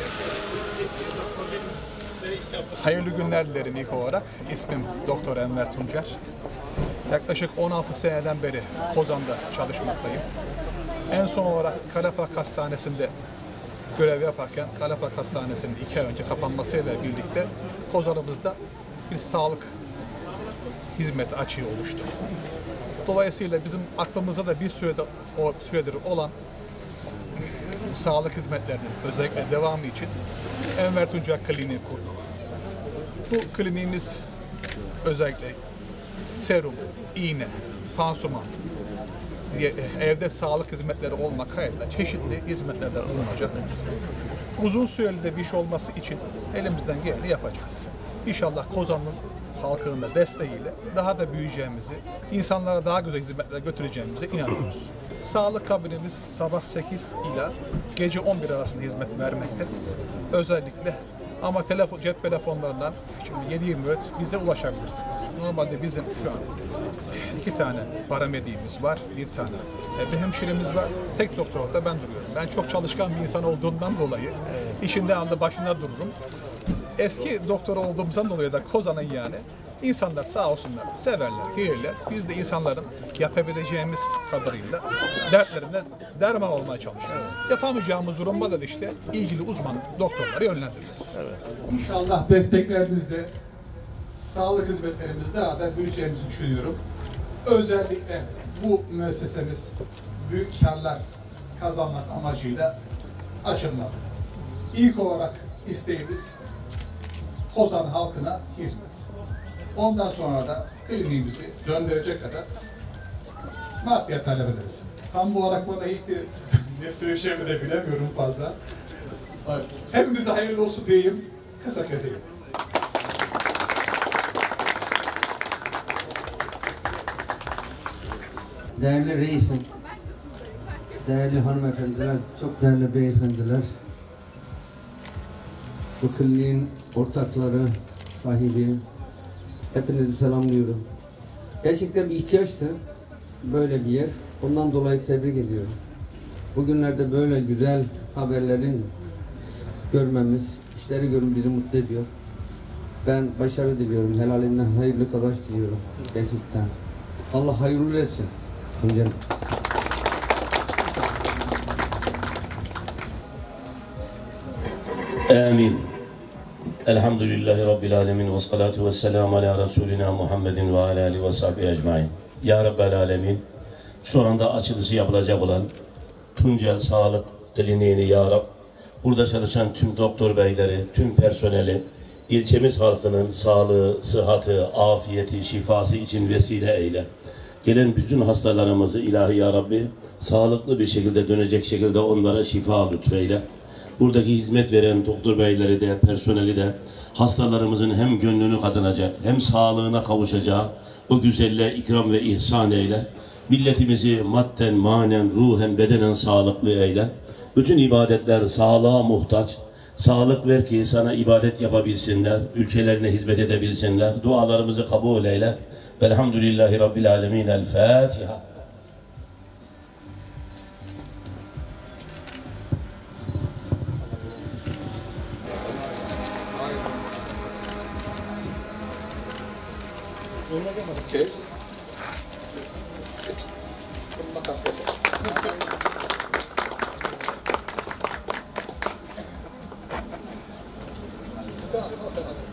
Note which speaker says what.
Speaker 1: Hayırlı günler dilerim ilk olarak. İsmim Doktor Enver Tuncer. Yaklaşık 16 seneden beri Kozan'da çalışmaktayım. En son olarak Kalapak Hastanesi'nde görev yaparken Kalapak Hastanesi'nin 2 ay önce kapanmasıyla birlikte Kozan'ımızda bir sağlık hizmet açığı oluştu. Dolayısıyla bizim aklımızda da bir süredir olan sağlık hizmetlerinin özellikle devamı için Enver Tuncer Kliniği kurduk. Bu kliniğimiz özellikle serum, iğne, pansuman, evde sağlık hizmetleri olmak kaydıyla çeşitli hizmetlerden bulunacak. Uzun süreli de bir şey olması için elimizden geleni yapacağız. İnşallah Kozan'ın halkının da desteğiyle daha da büyüyeceğimizi, insanlara daha güzel hizmetler götüreceğimize inanıyoruz. Sağlık kabinimiz sabah 8 ila gece 11 arasında hizmet vermekte. Özellikle ama cep telefonlarından şimdi 7/24 bize ulaşabilirsiniz. Normalde bizim şu an 2 tane paramediğimiz var, 1 tane bir hemşiremiz var. Tek doktor da ben duruyorum. Ben çok çalışkan bir insan olduğumdan dolayı işinde anda başında dururum. Eski doktor olduğumuzdan dolayı da Kozan'ın yani insanlar sağ olsunlar, severler, gelirler. Biz de insanların yapabileceğimiz kadarıyla dertlerinde derman olmaya çalışıyoruz. Yapamayacağımız durumda da işte ilgili uzman doktorları yönlendiriyoruz. Evet. İnşallah desteklerinizle sağlık hizmetlerimizi daha da büyüyeceğimizi düşünüyorum. Özellikle bu müessesemiz büyük karlar kazanmak amacıyla açılmadı. İlk olarak isteğimiz Kozan halkına hizmet. Ondan sonra da kliniğimizi döndürecek kadar maddiyat talep ederiz. Tam bu olarak bana ilk ne söyleyeceğimi de bilemiyorum fazla. Hepimize hayırlı olsun diyeyim, kısa keseyim.
Speaker 2: Değerli reisim, değerli hanımefendiler, çok değerli beyefendiler, bu kliniğin ortakları, sahibi, hepinizi selamlıyorum. Gerçekten bir ihtiyaçtı böyle bir yer. Ondan dolayı tebrik ediyorum. Bugünlerde böyle güzel haberlerin görmemiz, işleri görmemiz bizi mutlu ediyor. Ben başarı diliyorum, helalinden hayırlı kazanç diliyorum gerçekten. Allah hayırlı etsin. Tuncer'im.
Speaker 3: Amin. Elhamdülillahi Rabbil alemin ve salatu ve selamu ala Resulina Muhammedin ve ala alihi ve sahbihi ecmain. Ya Rabbel alemin, şu anda açılışı yapılacak olan Tuncel Sağlık Kliniğini Ya Rab, burada çalışan tüm doktor beyleri, tüm personeli, ilçemiz halkının sağlığı, sıhhatı, afiyeti, şifası için vesile eyle. Gelen bütün hastalarımızı ilahi Ya Rabbi, sağlıklı bir şekilde dönecek şekilde onlara şifa lütfeyle. Buradaki hizmet veren doktor beyleri de, personeli de hastalarımızın hem gönlünü kazanacak, hem sağlığına kavuşacağı o güzelliğe ikram ve ihsan eyle. Milletimizi madden, manen, ruhen, bedenen sağlıklı eyle. Bütün ibadetler sağlığa muhtaç. Sağlık ver ki sana ibadet yapabilsinler, ülkelerine hizmet edebilsinler. Dualarımızı kabul eyle. Velhamdülillahi Rabbil alemin. El Fatiha.
Speaker 1: Kes. Makas keser. Tamam.